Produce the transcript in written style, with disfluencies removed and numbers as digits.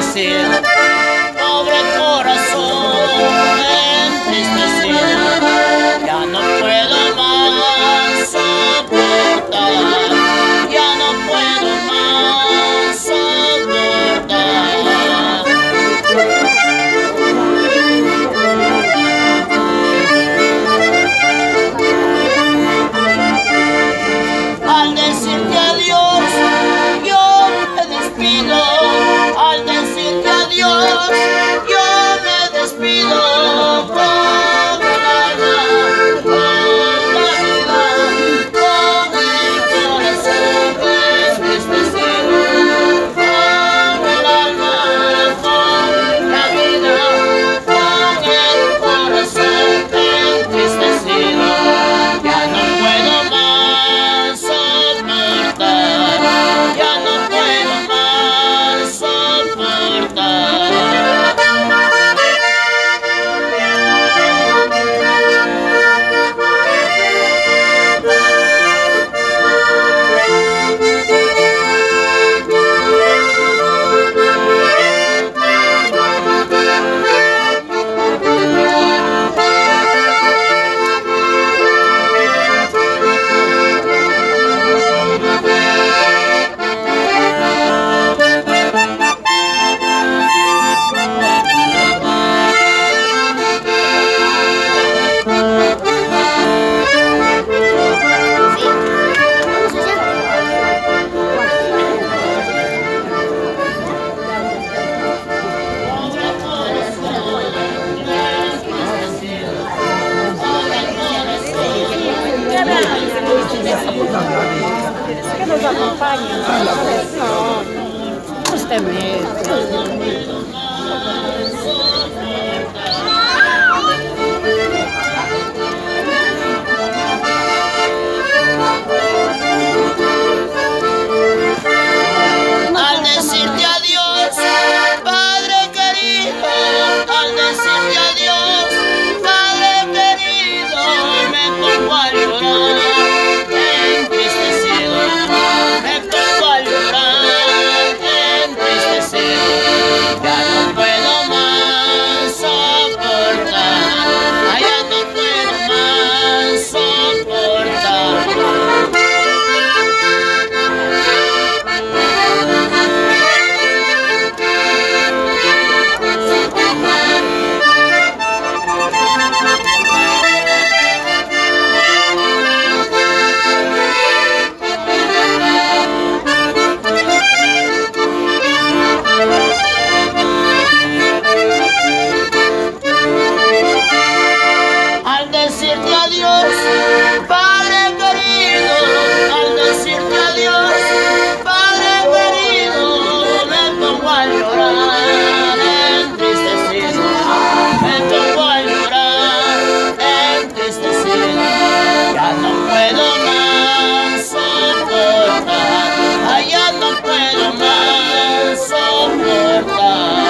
entristecido, pobre corazón entristecido, ya no puedo más soportar, ya no puedo más soportar. Al decirte adiós, yo me despido. Al decirte adiós, yo me despido. Con el alma, con la vida, con el corazón entristecido. Con el alma, con la vida, con el corazón entristecido. Ya no puedo más soportar, ya no puedo más soportar. Que nos acompaña. No, usted mismo. Al decirte adiós, Padre querido, al decirte adiós, Padre querido, me pongo a llorar, entristecido, me pongo a llorar, entristecido, ya no puedo más soportar, ya no puedo más soportar. Al decirte adiós, Padre querido, al decirte adiós, Padre querido, me pongo a llorar, entristecido, me pongo a llorar, entristecido, ya no puedo más soportar, ya no puedo más soportar.